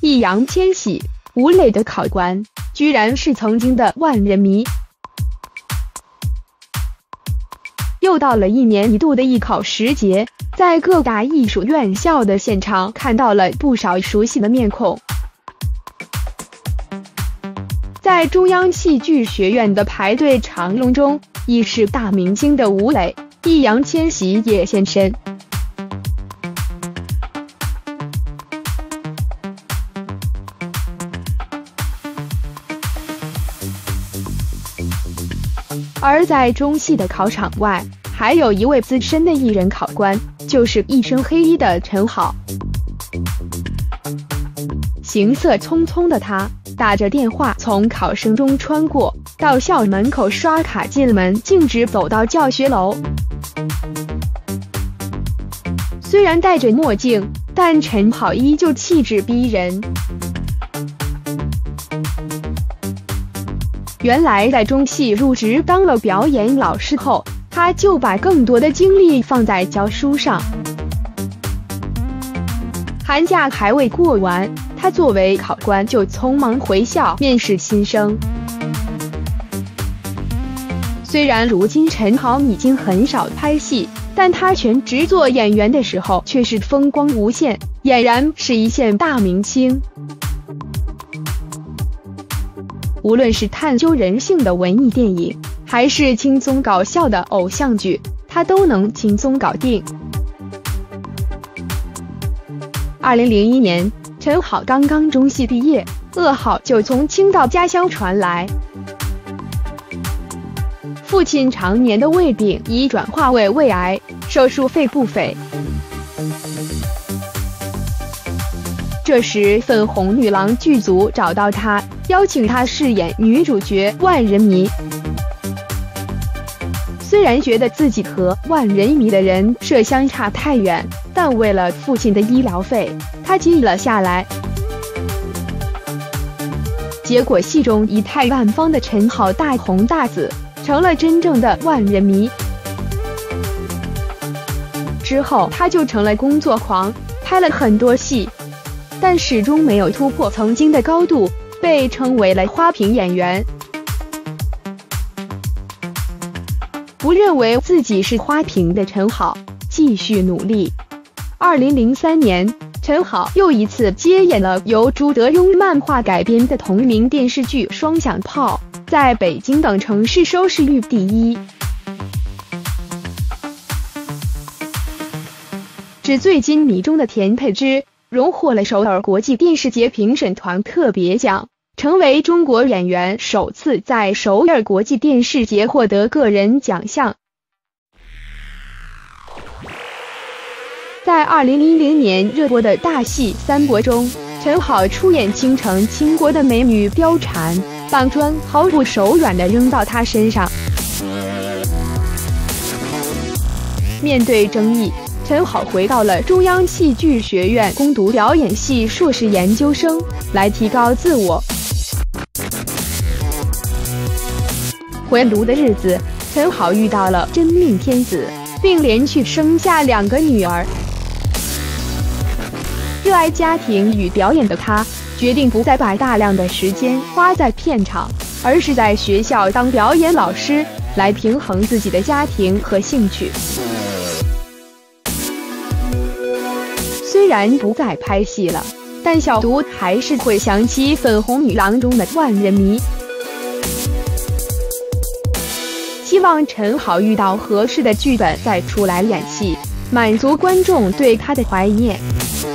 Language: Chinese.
易烊千玺，吴磊的考官居然是曾经的万人迷。又到了一年一度的艺考时节，在各大艺术院校的现场看到了不少熟悉的面孔。在中央戏剧学院的排队长龙中，亦是大明星的吴磊、易烊千玺也现身。而在中戏的考场外，还有一位资深的艺人考官，就是一身黑衣的陈好。行色匆匆的他，打着电话从考生中穿过，到校门口刷卡进门，径直走到教学楼。虽然戴着墨镜，但陈好依旧气质逼人。原来在中戏入职当了表演老师后，他就把更多的精力放在教书上。寒假还未过完，他作为考官就匆忙回校面试新生。虽然如今陈好已经很少拍戏，但他全职做演员的时候却是风光无限，俨然是一线大明星。无论是探究人性的文艺电影，还是轻松搞笑的偶像剧，他都能轻松搞定。2001年，陈好刚刚中戏毕业，噩耗就从青岛家乡传来，父亲常年的胃病已转化为胃癌，手术费不菲。这时粉红女郎剧组找到他，邀请他饰演女主角万人迷。虽然觉得自己和万人迷的人设相差太远，但为了父亲的医疗费，他记了下来。结果戏中仪态万方的陈好大红大紫，成了真正的万人迷。之后他就成了工作狂，拍了很多戏，但始终没有突破曾经的高度，被称为了花瓶演员。不认为自己是花瓶的陈好继续努力。2003年，陈好又一次接演了由朱德庸漫画改编的同名电视剧《双响炮》，在北京等城市收视率第一。纸醉金迷中的田佩芝荣获了首尔国际电视节评审团特别奖，成为中国演员首次在首尔国际电视节获得个人奖项。在2010年热播的大戏《三国》中，陈好出演倾城倾国的美女貂蝉，板砖毫不手软地扔到她身上。面对争议，陈好回到了中央戏剧学院攻读表演系硕士研究生，来提高自我。回炉的日子，陈好遇到了真命天子，并连续生下2个女儿。热爱家庭与表演的他，决定不再把大量的时间花在片场，而是在学校当表演老师，来平衡自己的家庭和兴趣。虽然不再拍戏了，但小读还是会想起《粉红女郎》中的万人迷。希望陈好遇到合适的剧本再出来演戏，满足观众对他的怀念。